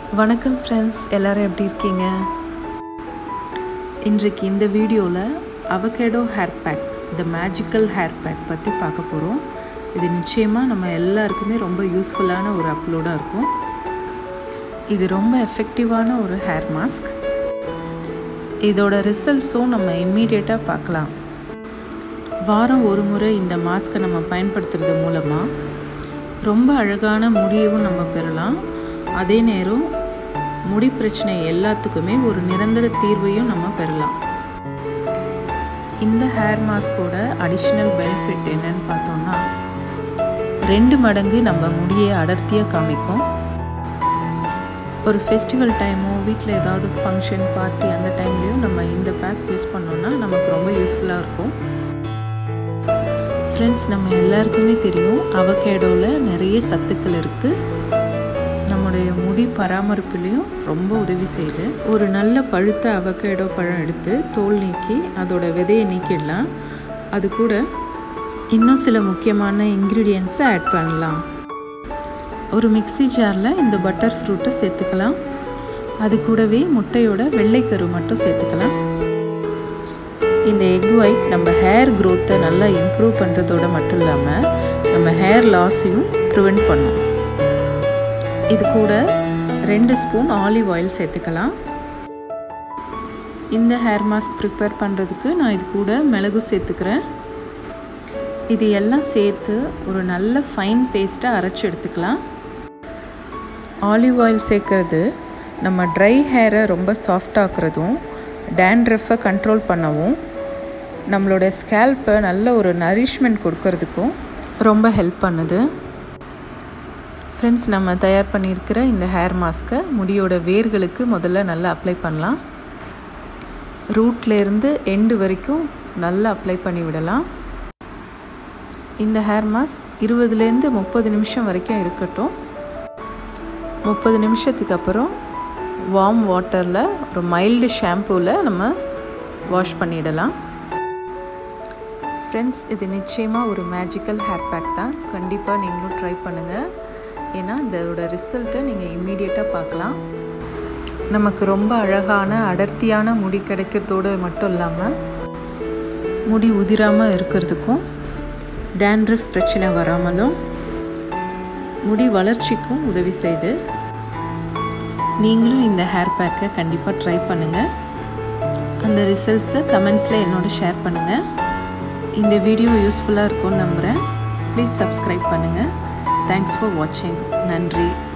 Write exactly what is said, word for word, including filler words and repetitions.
வணக்கம் ஃப்ரெண்ட்ஸ், எல்லாரும் எப்படி இருக்கீங்க? இன்றைக்கு இந்த வீடியோவில் avocado hair pack, the magical hair pack பற்றி பார்க்க போகிறோம். இது நிச்சயமாக நம்ம எல்லாருக்குமே ரொம்ப யூஸ்ஃபுல்லான ஒரு அப்லோடாக இருக்கும். இது ரொம்ப எஃபெக்டிவான ஒரு ஹேர் மாஸ்க். இதோட ரிசல்ட்ஸும் நம்ம இம்மீடியட்டாக பார்க்கலாம். வாரம் ஒரு முறை இந்த மாஸ்க்கை நம்ம பயன்படுத்துறது மூலமாக ரொம்ப அழகான முடியவும் நம்ம பெறலாம். அதே நேரம் முடி பிரச்சனை எல்லாத்துக்குமே ஒரு நிரந்தர தீர்வையும் நம்ம பெறலாம். இந்த ஹேர் மாஸ்கோட அடிஷ்னல் பெனிஃபிட் என்னன்னு பார்த்தோம்னா, ரெண்டு மடங்கு நம்ம முடியை அடர்த்தியாக காமிக்கும். ஒரு ஃபெஸ்டிவல் டைமோ வீட்டில் ஏதாவது ஃபங்க்ஷன் பார்ட்டி அந்த டைம்லேயும் நம்ம இந்த பேக் யூஸ் பண்ணோன்னா நமக்கு ரொம்ப யூஸ்ஃபுல்லாக இருக்கும். ஃப்ரெண்ட்ஸ், நம்ம எல்லாருக்குமே தெரியும் அவகேடோவில் நிறைய சத்துக்கள் இருக்குது. நம்முடைய முடி பராமரிப்புலேயும் ரொம்ப உதவி செய்யுது. ஒரு நல்ல பழுத்த அவகேடோ பழம் எடுத்து தோல் நீக்கி அதோட விதையை நீக்கிடலாம். அது கூட இன்னும் சில முக்கியமான இன்க்ரீடியன்ட்ஸை ஆட் பண்ணலாம். ஒரு மிக்ஸி ஜாரில் இந்த பட்டர் ஃப்ரூட்டை சேர்த்துக்கலாம். அது கூடவே முட்டையோட வெள்ளைக்கரு மட்டும் சேர்த்துக்கலாம். இந்த எக் ஒயிட் நம்ம ஹேர் க்ரோத்தை நல்லா இம்ப்ரூவ் பண்ணுறதோடு மட்டும் இல்லாமல் நம்ம ஹேர் லாஸையும் ப்ரிவெண்ட் பண்ணும். இது கூட ரெண்டு ஸ்பூன் ஆலிவ் ஆயில் சேர்த்துக்கலாம். இந்த ஹேர் மாஸ்க் ப்ரிப்பேர் பண்ணுறதுக்கு நான் இது கூட மிளகு சேர்த்துக்கிறேன். இது எல்லாம் சேர்த்து ஒரு நல்ல ஃபைன் பேஸ்ட்டாக அரைச்சி எடுத்துக்கலாம். ஆலிவ் ஆயில் சேர்க்குறது நம்ம ட்ரை ஹேரை ரொம்ப சாஃப்டாக்குறதும் டேண்ட்ரஃபை கண்ட்ரோல் பண்ணவும் நம்மளோட ஸ்கேல்ப்பை நல்ல ஒரு நரிஷ்மெண்ட் கொடுக்கறதுக்கும் ரொம்ப ஹெல்ப் பண்ணுது. ஃப்ரெண்ட்ஸ், நம்ம தயார் பண்ணியிருக்கிற இந்த ஹேர் மாஸ்க்கை முடியோட வேர்களுக்கு முதல்ல நல்லா அப்ளை பண்ணலாம். ரூட்லேருந்து எண்டு வரைக்கும் நல்லா அப்ளை பண்ணி விடலாம். இந்த ஹேர் மாஸ்க் இருபதுலேருந்து முப்பது நிமிஷம் வரைக்கும் இருக்கட்டும். முப்பது நிமிஷத்துக்கு அப்புறம் வார்ம் வாட்டரில் ஒரு மைல்டு ஷாம்பூவில் நம்ம வாஷ் பண்ணிடலாம். ஃப்ரெண்ட்ஸ், இது நிச்சயமாக ஒரு மேஜிக்கல் ஹேர் பேக் தான். கண்டிப்பாக நீங்களும் ட்ரை பண்ணுங்கள். ஏன்னா இதோட ரிசல்ட்டை நீங்கள் இம்மீடியட்டாக பார்க்கலாம். நமக்கு ரொம்ப அழகான அடர்த்தியான முடி கிடைக்கிறதோடு மட்டும் இல்லாமல் முடி உதிராமல் இருக்கிறதுக்கும், டேண்ட்ரஃப் பிரச்சனை வராமலும், முடி வளர்ச்சிக்கும் உதவி செய்யுது. நீங்களும் இந்த ஹேர் பேக்கை கண்டிப்பாக ட்ரை பண்ணுங்கள். அந்த ரிசல்ட்ஸை கமெண்ட்ஸில் என்னோட ஷேர் பண்ணுங்கள். இந்த வீடியோ யூஸ்ஃபுல்லாக இருக்கும்னு நம்புகிறேன். ப்ளீஸ் சப்ஸ்கிரைப் பண்ணுங்கள். தேங்க்ஸ் ஃபார் வாட்சிங். நன்றி.